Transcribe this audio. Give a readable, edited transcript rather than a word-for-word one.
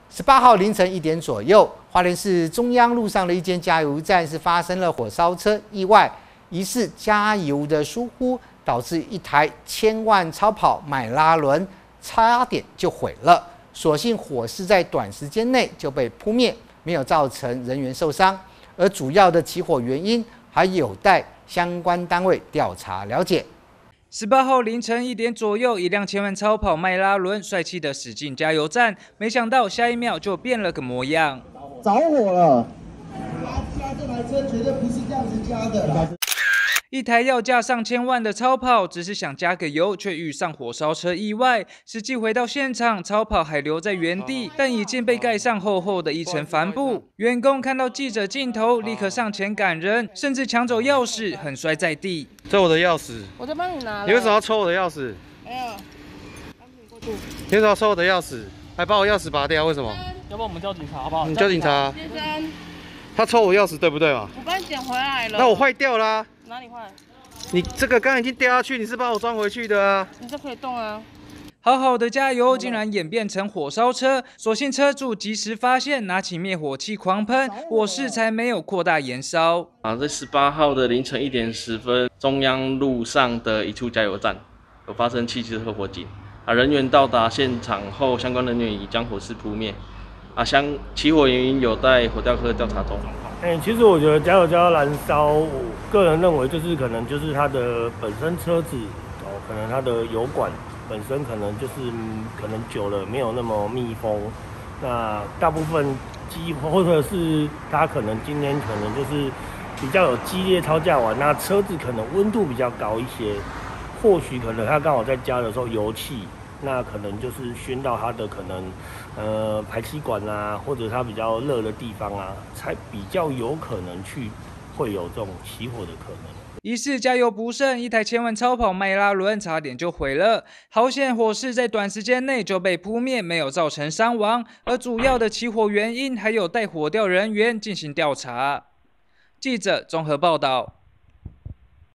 18号凌晨1点左右，花莲市中央路上的一间加油站是发生了火烧车意外，疑似加油的疏忽，导致一台1000万超跑迈拉伦差点就毁了。所幸火势在短时间内就被扑灭，没有造成人员受伤。而主要的起火原因还有待相关单位调查了解。 18号凌晨1点左右，一辆1000万超跑迈拉伦帅气的驶进加油站，没想到下一秒就变了个模样， 着火了！加这台车绝对不是这样子加的啦。 一台要价上千万的超跑，只是想加个油，却遇上火烧车意外。实际回到现场，超跑还留在原地，但已经被盖上厚厚的一层帆布。员工看到记者镜头，立刻上前赶人，甚至抢走钥匙，横摔在地。 这我的钥匙， 我在帮你拿了。 你为什么要抽我的钥匙？ 没有， 你为什么要抽我的钥匙？还把我钥匙拔掉？为什么？ 要不然我们叫警察好不好？ 你叫警察。 先生， 他抽我钥匙对不对嘛？ 我帮你捡回来了。 那我坏掉啦。 哪里坏？ 你这个刚刚已经掉下去，你是把我装回去的啊。 你这可以动啊。 好好的加油，竟然演变成火烧车，所幸车主及时发现，拿起灭火器狂喷，火势才没有扩大延烧。 在18号的凌晨1点10分，中央路上的一处加油站有发生汽车火警。人员到达现场后，相关人员已将火势扑灭。起火原因有待火调科调查中。 其实我觉得加油加到燃烧，我个人认为就是可能就是它的本身车子可能它的油管本身可能可能久了没有那么密封，那大部分或者是它可能今天可能就是比较有激烈超价完，那车子可能温度比较高一些，或许可能它刚好在加的时候油气。那可能就是熏到它的可能，排气管啊，或者它比较热的地方啊，才比较有可能会有这种起火的可能。 疑似加油不慎，一台1000万超跑迈拉伦差点就毁了。好险，火势在短时间内就被扑灭，没有造成伤亡。而主要的起火原因还有待火调人员进行调查。记者综合报道。